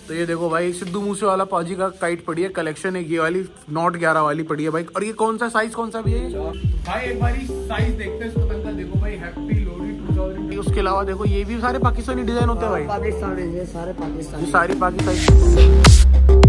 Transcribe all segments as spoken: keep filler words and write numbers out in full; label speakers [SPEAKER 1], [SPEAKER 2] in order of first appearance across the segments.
[SPEAKER 1] तो ये देखो भाई सिद्धू मूसे वाला पाजी का काइट पड़ी है, कलेक्शन है ये वाली नॉट ग्यारह वाली पड़ी है भाई। और ये कौन सा साइज कौन सा भी है भाई, एक बारी साइज देखते हैं इस पतंग का। देखो भाई हैप्पी लोहड़ी टू थाउजेंड। उसके अलावा देखो ये भी सारे पाकिस्तानी डिजाइन होते हैं भाई,
[SPEAKER 2] पाकिस्तानी ये सारे पाकिस्तानी,
[SPEAKER 1] सारी पाकिस्तानी।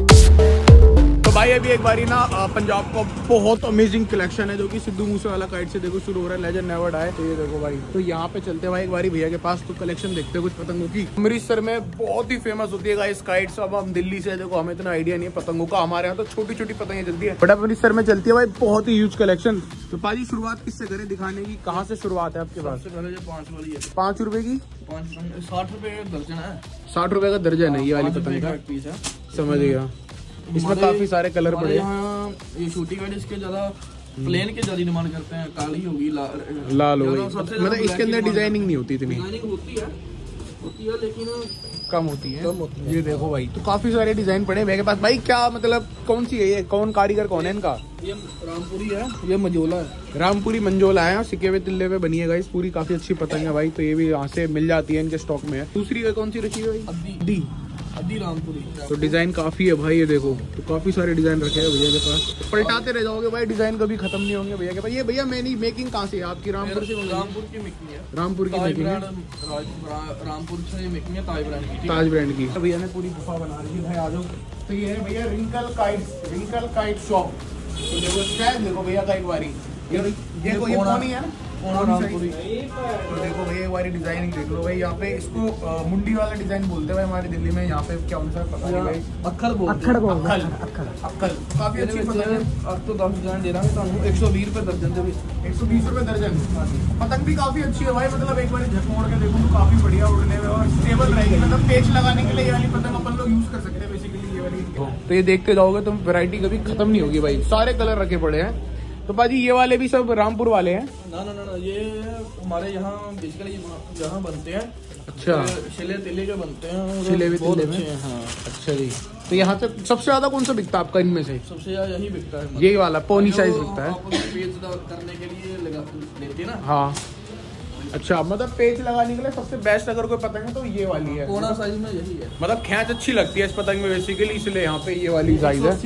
[SPEAKER 1] तो भाई अभी एक बारी ना पंजाब का बहुत अमेजिंग कलेक्शन है जो कि सिद्धू मूसे वाला काइट से देखो शुरू हो रहा है, लेजेंड नेवर डाई। तो ये देखो भाई, तो यहाँ पे चलते हैं भाई एक बारी भैया के पास, तो कलेक्शन देखते हैं कुछ पतंगों की। अमृतसर में बहुत ही फेमस होती है गाइस काइट्स। अब हम दिल्ली से देखो हमें इतना आइडिया नहीं है पतंगों का, हमारे यहाँ तो छोटी छोटी पतंगें चलती है, बट अमृतसर में चलती है भाई बहुत ही ह्यूज कलेक्शन। तो पाजी शुरुआत किससे करें दिखाने की, कहाँ से शुरुआत है आपके पास?
[SPEAKER 2] पाँच वाली है,
[SPEAKER 1] पाँच रुपए की,
[SPEAKER 2] साठ रुपए का दर्जन है,
[SPEAKER 1] साठ रुपए का दर्जन है ये वाली पतंग का
[SPEAKER 2] पीस है।
[SPEAKER 1] समझ गया, इसमें काफी सारे कलर पड़े हैं।
[SPEAKER 2] ये शूटिंग वाले इसके ज्यादा प्लेन के ज्यादा डिमांड करते हैं, काली होगी ला,
[SPEAKER 1] लाल हो गई, मतलब इसके अंदर डिजाइनिंग नहीं होती इतनी,
[SPEAKER 2] डिजाइनिंग होती है होती है लेकिन
[SPEAKER 1] कम होती है,
[SPEAKER 2] कम होती है।
[SPEAKER 1] ये देखो भाई, तो काफी सारे डिजाइन पड़े हैं मेरे पास भाई। क्या मतलब कौन सी है ये, कौन कारीगर कौन है इनका?
[SPEAKER 2] ये रामपुरी है, ये मंजोला है,
[SPEAKER 1] रामपुरी मंजोला है, सिक्के हुए तिल्ले पे बनी है गाइस, पूरी काफी अच्छी पतंग है भाई। तो ये भी यहाँ से मिल जाती है, इनके स्टॉक में है। दूसरी कौन सी रखी है भाई?
[SPEAKER 2] अद्दी अद्दी रामपुरी।
[SPEAKER 1] तो डिजाइन काफी है भाई, ये देखो तो काफी सारे डिजाइन रखे हैं भैया के पास, पलटाते रह जाओगे भाई, डिजाइन कभी खत्म नहीं होंगे भैया के पास। ये भैया मैंने मेकिंग कहाँ से है आपकी? रामपुर से?
[SPEAKER 2] रामपुर की मेकिंग है,
[SPEAKER 1] रामपुर की मेकिंग है,
[SPEAKER 2] रामपुर से मेकिंग है, ताज ब्रांड की,
[SPEAKER 1] ताज ब्रांड की। भैया ने पूरी गुफा बना रही है भाई, आ जाओ। तो ये है भैया Wrinkle Kite, Wrinkle Kite shop. तो देखो शायद देखो भैया काइट वारी, ये देखो ये पोनी है ना,
[SPEAKER 2] रामपुरी।
[SPEAKER 1] तो देखो भैया एक बारी डिजाइनिंग देख लो भाई, यहाँ पे इसको आ, मुंडी वाला डिजाइन बोलते हैं भाई हमारे दिल्ली में, यहाँ पे क्या उनसे पता नहीं भाई,
[SPEAKER 2] अक्खल बोलते
[SPEAKER 1] अक्खल
[SPEAKER 2] हैं,
[SPEAKER 1] अक्खल अक्खल काफी अच्छी पतंग है।
[SPEAKER 2] अब तो दस डिजाइन दे रहा हूँ ਤੁਹਾਨੂੰ एक सौ बीस रुपए दर्जन दे,
[SPEAKER 1] एक सौ बीस रुपए दर्जन। पतंग भी काफी अच्छी है भाई, मतलब एक बार झकमोड़ के देखो तो काफी बढ़िया उड़ने में और स्टेबल रहेगी, मतलब पेच लगाने के लिए ये वाली पतंग अपन लोग यूज कर सकते हैं बेसिकली ये वाली। तो ये देखते जाओगे तो वैरायटी कभी खत्म नहीं होगी भाई, सारे कलर रखे पड़े हैं। तो बाजी ये वाले भी सब रामपुर वाले हैं?
[SPEAKER 2] ना ना ना ना ये हमारे यहाँ बेसिकली यहाँ बनते हैं।
[SPEAKER 1] अच्छा,
[SPEAKER 2] छिले तिले के बनते हैं,
[SPEAKER 1] छिले भी तिले में।
[SPEAKER 2] हाँ
[SPEAKER 1] अच्छा जी, तो यहाँ से सबसे ज्यादा कौन सा बिकता है आपका इनमें से?
[SPEAKER 2] सबसे ज्यादा यही बिकता है,
[SPEAKER 1] यही वाला पोनी साइज बिकता है,
[SPEAKER 2] पेज करने के लिए लगा लेते हैं ना।
[SPEAKER 1] हाँ अच्छा, मतलब पेच लगाने के लिए सबसे बेस्ट अगर कोई पतंग है तो ये वाली है,
[SPEAKER 2] कोना साइज में यही है,
[SPEAKER 1] मतलब खैंच अच्छी लगती है इस पतंग में बेसिकली, इसलिए यहाँ पे ये वाली साइज है।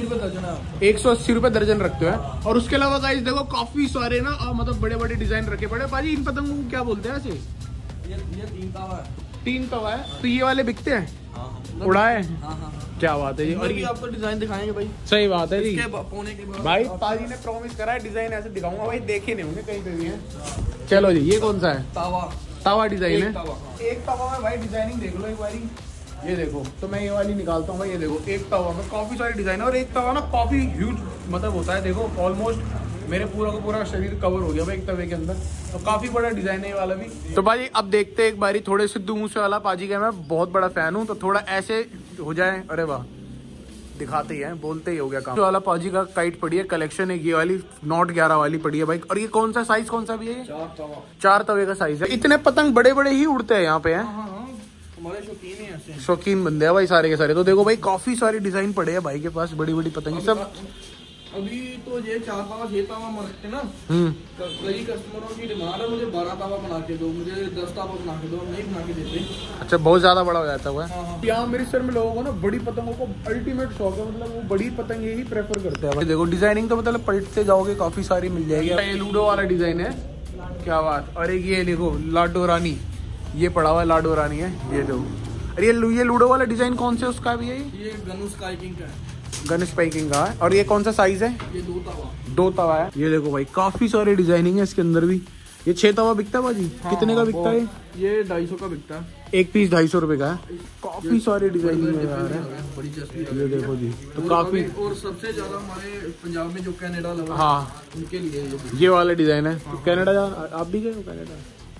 [SPEAKER 1] एक सौ अस्सी रुपए दर्जन रखते हैं। और उसके अलावा गाइस देखो काफी सारे ना मतलब बड़े बड़े डिजाइन रखे पड़े। बाजी इन पतंगों को क्या बोलते हैं ऐसे?
[SPEAKER 2] ये ये तीन तवा है, तीन
[SPEAKER 1] तवा है। तो ये वाले बिकते हैं?
[SPEAKER 2] हाँ
[SPEAKER 1] उड़ाए?
[SPEAKER 2] हाँ हाँ,
[SPEAKER 1] क्या बात है जी,
[SPEAKER 2] और ये आपको डिजाइन दिखाएंगे भाई।
[SPEAKER 1] सही बात है जी,
[SPEAKER 2] पोने के बाद
[SPEAKER 1] भाई पाजी ने प्रॉमिस करा है डिजाइन ऐसे दिखाऊंगा भाई, देखे नहीं होंगे कहीं पे भी हैं। चलो जी, ये कौन सा है?
[SPEAKER 2] तावा,
[SPEAKER 1] तावा डिजाइन है,
[SPEAKER 2] तवा।
[SPEAKER 1] एक तवा में भाई डिजाइनिंग देख लो एक बारी, ये देखो। तो मैं ये वाली निकालता हूँ भाई, ये देखो एक तवा में काफी सारी डिजाइन है, और एक तवा ना काफी ह्यूज मतलब होता है, देखो ऑलमोस्ट मेरे पूरा का पूरा शरीर कवर हो गया भाई एक तवे के अंदर, तो काफी बड़ा डिजाइन है ये वाला भी। तो भाई अब देखते हैं एक बारी थोड़े सिद्धू मूसे वाला पाजी का मैं बहुत बड़ा फैन हूँ, तो थोड़ा ऐसे हो जाए, अरे वाह दिखाते ही हैं, बोलते ही हो गया काम। वाला पाजी का काइट पड़ी है, कलेक्शन है ये वाली नॉट ग्यारह वाली पड़ी है भाई। और ये कौन सा साइज कौन सा भी है?
[SPEAKER 2] चार तवा,
[SPEAKER 1] चार तवे का साइज है। इतने पतंग बड़े बड़े ही उड़ते हैं यहाँ पे हैं,
[SPEAKER 2] हमारे शौकीन है ऐसे,
[SPEAKER 1] शौकीन बंदे हैं भाई सारे के सारे। तो देखो भाई काफी सारे डिजाइन पड़े हैं भाई के पास, बड़ी बड़ी पतंग सब।
[SPEAKER 2] अभी तो ये चार तावा छह तावा मरते ना, कई कस्टमरों की डिमांड है मुझे बारह तावा बना के दो, मुझे दस तावा बना के दो, हम नहीं बना के देते।
[SPEAKER 1] अच्छा, बहुत ज्यादा बड़ा हो जाता है।
[SPEAKER 2] हाँ, हाँ।
[SPEAKER 1] यहाँ अमृतसर में लोगों को ना बड़ी पतंगों को अल्टीमेट शौक है, मतलब वो बड़ी पतंग ही प्रेफर करते हैं भाई। देखो डिजाइनिंग तो मतलब पलटते जाओगे काफी सारी मिल जाएगी। ये लूडो वाला डिजाइन है, क्या बात। और एक ये देखो लाडो रानी, ये पड़ा हुआ लाडो रानी है, ये दो। अरे ये लूडो वाला डिजाइन कौन से उसका भी है?
[SPEAKER 2] ये गनुस काइकिंग का है,
[SPEAKER 1] गन स्पाइकिंग का है। और ये कौन सा साइज है?
[SPEAKER 2] ये दो तवा,
[SPEAKER 1] दो तवा है। ये देखो भाई काफी सारे डिजाइनिंग है इसके अंदर भी। ये छह तवा बिकता है बाजी? हाँ, कितने का बिकता है?
[SPEAKER 2] ये ढाई सौ का बिकता है,
[SPEAKER 1] एक पीस ढाई सौ रुपए का है। काफी सारे डिजाइनिंग है यार, ये देखो जी। तो काफी,
[SPEAKER 2] और सबसे ज्यादा हमारे पंजाब में जो कनाडा लगा,
[SPEAKER 1] हाँ
[SPEAKER 2] उनके लिए
[SPEAKER 1] ये वाला डिजाइन है। कनाडा आप भी गए हो कनाडा?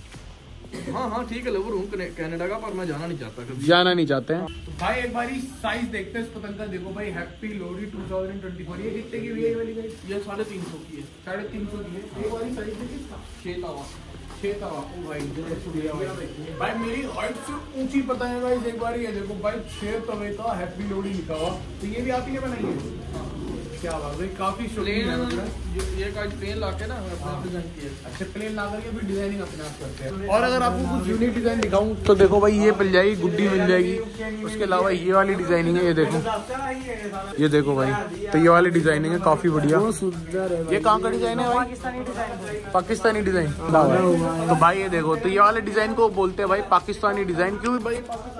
[SPEAKER 2] हाँ हाँ ठीक है, लवर हूँ कनाडा का, पर मैं जाना नहीं चाहता कभी,
[SPEAKER 1] जाना नहीं चाहते हैं। तो भाई एक बारी साइज देखते हैं इस पतंग का। देखो भाई happy Lohri two thousand twenty four, ये कितने की हुई है ये वाली गाइस?
[SPEAKER 2] ये साढ़े तीन सौ की है,
[SPEAKER 1] साढ़े तीन सौ की है। एक बारी साइज देखिए,
[SPEAKER 2] छह तावा,
[SPEAKER 1] छह तवा। ओ भाई भाई, भाई मेरी हाइट से ऊंची पतंग है गाइस, एक बार ये देखो भाई छह तवे का हैप्पी लोहड़ी लिखा हुआ। तो ये भी आप ही ने बनाई है? क्या बात है, काफी शौकीन है मतलब।
[SPEAKER 2] ये का प्लेन लाके ना अपना डिजाइन किया।
[SPEAKER 1] अच्छा प्लेन ला करके फिर डिजाइनिंग अपने आप करते हैं। और अगर आपको कुछ यूनिक डिजाइन दिखाऊं तो देखो भाई ये मिल जाएगी, गुड्डी मिल जाएगी। उसके अलावा ये वाली डिजाइनिंग है, ये देखो, ये देखो भाई, तो ये वाली डिजाइनिंग है काफी बढ़िया। ये कहाँ का डिजाइन है भाई? पाकिस्तानी डिजाइन। तो भाई ये देखो, तो ये वाले डिजाइन को बोलते हैं भाई पाकिस्तानी डिजाइन। क्यों भाई?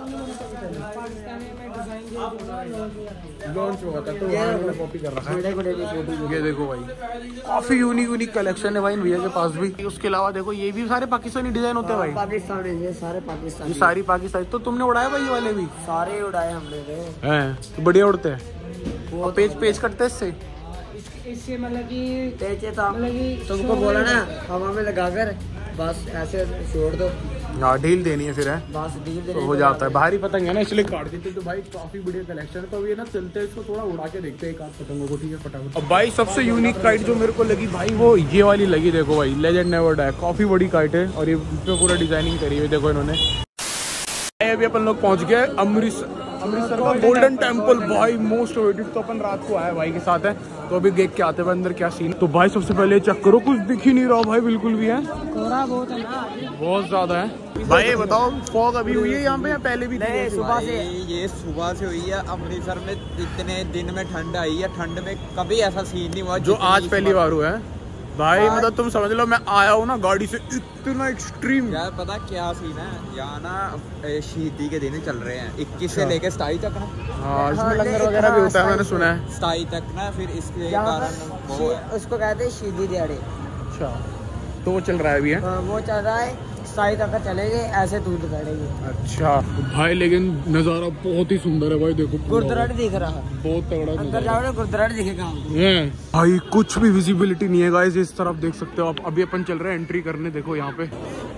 [SPEAKER 1] लॉन्च हुआ था तो मैंने कॉपी कर रखा है। ये देखो भाई, काफी यूनिक यूनिक कलेक्शन है भाई भैया के पास भी। उसके अलावा देखो ये भी सारे पाकिस्तानी डिजाइन होते हैं भाई।
[SPEAKER 3] पाकिस्तानी, ये सारे पाकिस्तानी,
[SPEAKER 1] ये सारी पाकिस्तानी। तो तुमने उड़ाया भाई ये वाले भी?
[SPEAKER 3] सारे उड़ाए हमने
[SPEAKER 1] हैं, तो बढ़िया उड़ते हैं। और पेज पेज करते हैं इससे
[SPEAKER 3] इससे मतलब कि पेचे था, तुमको बोला ना हवा में लगाकर बस ऐसे छोड़ दो।
[SPEAKER 1] हाँ ढील देनी है फिर है,
[SPEAKER 3] बस ढील
[SPEAKER 1] तो हो जाता है। बाहरी पतंग है ना इसलिए काट देते। तो भाई काफी बढ़िया कलेक्शन है। तो अब ये ना चलते हैं, इसको थोड़ा उड़ा के देखते हैं एक आध पतंगों को। ठीक है फटाफट। अब भाई सबसे यूनिक काइट जो मेरे को लगी भाई वो ये वाली लगी। देखो भाई लेजेंड नेवर डाई, काफी बड़ी काइट है और ये पे पूरा डिजाइनिंग करी हुई देखो इन्होंने। अभी अपन लोग पहुंच गए अमृतसर, अमृतसर का गोल्डन टेम्पल भाई मोस्ट अवेटेड। तो अपन रात को आए भाई के साथ है, तो अभी देख के आते हैं अंदर क्या सीन। तो भाई सबसे पहले चेक करो, कुछ दिख ही नहीं रहा भाई बिल्कुल भी है,
[SPEAKER 3] कोहरा बहुत है ना,
[SPEAKER 1] बहुत ज्यादा है भाई। ये बताओ फॉग अभी हुई है यहाँ पे या पहले भी?
[SPEAKER 3] नहीं सुबह से,
[SPEAKER 4] ये सुबह से हुई है। अमृतसर में इतने दिन में ठंड आई है, ठंड में कभी ऐसा सीन नहीं हुआ
[SPEAKER 1] जो आज पहली बार हुआ है भाई। मतलब तुम समझ लो मैं आया हूँ ना गाड़ी से, इतना एक्सट्रीम।
[SPEAKER 4] क्या पता क्या सीन है यहाँ ना, शहीदी के दिन चल रहे हैं इक्कीस से लेके सताईस तक ना।
[SPEAKER 1] हाँ इसमें लंगर वगैरह भी होता है मैंने सुना है,
[SPEAKER 4] सताईस तक ना। फिर इसके कारण वो है,
[SPEAKER 3] उसको कहते हैं शहीदी दिहाड़े।
[SPEAKER 1] अच्छा तो वो चल रहा है अभी है?
[SPEAKER 3] वो चल रहा है, सताईस तक चलेंगे, ऐसे दूध करेंगे।
[SPEAKER 1] अच्छा भाई लेकिन नज़ारा बहुत ही सुंदर है भाई। देखो
[SPEAKER 3] गुरुद्वारा दिख रहा है,
[SPEAKER 1] बहुत तगड़ा
[SPEAKER 3] अंदर जाओगे गुरुद्वारा दिखेगा
[SPEAKER 1] भाई। कुछ भी विजिबिलिटी नहीं है गाइस इस तरफ, देख सकते हो आप। अभी अपन चल रहे हैं एंट्री करने, देखो यहाँ पे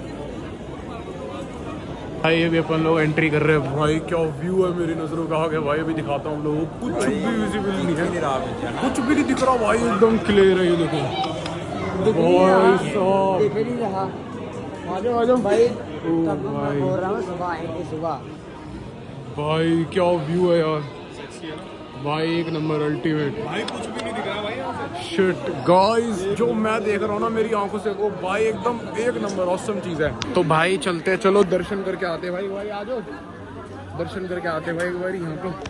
[SPEAKER 1] भाई अभी अपन लोग एंट्री कर रहे हैं भाई। क्या व्यू है मेरी नजरों का आगे भाई। अभी दिखाता हूँ लोगों को, कुछ भी विजिबल नहीं है, कुछ भी नहीं दिख रहा भाई, एकदम क्लियर है। ये देखो भाई साहब, आजो आजो भाई।
[SPEAKER 3] भाई बोल रहा हूँ सुबह आएंगे, सुबह
[SPEAKER 1] भाई क्या व्यू है यार भाई, एक नंबर अल्टीमेट भाई। कुछ भी नहीं दिख रहा भाई शिट गाइस, जो मैं देख रहा हूँ ना मेरी आंखों से वो भाई एकदम एक नंबर ऑसम चीज है। तो भाई चलते हैं, चलो दर्शन करके आते भाई। भाई आ जाओ दर्शन करके आते भाई एक बार यहाँ पे।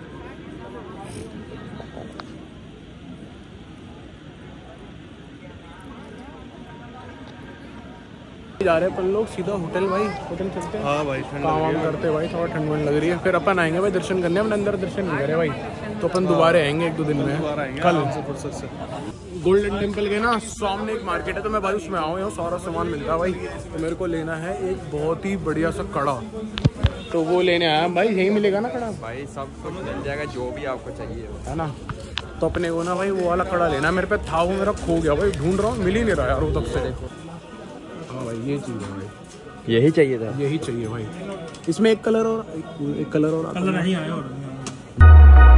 [SPEAKER 1] जा रहे हैं अपन लोग सीधा होटल भाई, होटल चलते हैं। हाँ भाई काम वाम करते हैं भाई, थोड़ा ठंड वंड लग रही है। फिर अपन आएंगे भाई दर्शन करने, हमने अंदर दर्शन नहीं करे भाई, तो अपन दोबारा आएंगे एक दो दिन में कल फुर्सत से। गोल्डन टेम्पल के ना सामने एक मार्केट है, तो मैं भाई उसमें आऊँ, यहाँ सारा सामान मिलता है भाई। तो मेरे को लेना है एक बहुत ही बढ़िया सा कड़ा, तो वो लेने आया भाई। यही मिलेगा ना कड़ा
[SPEAKER 4] भाई? सब कुछ मिल जाएगा जो भी आपको चाहिए
[SPEAKER 1] है ना। तो अपने को ना भाई वो वाला कड़ा लेना, मेरे पे था वो, मेरा खो गया भाई, ढूंढ रहा हूँ मिल ही नहीं रहा यार वो तब से। देखो हाँ भाई ये चीज़ है भाई,
[SPEAKER 4] यही चाहिए था,
[SPEAKER 1] यही चाहिए भाई। इसमें एक कलर और एक कलर और कलर नहीं आया और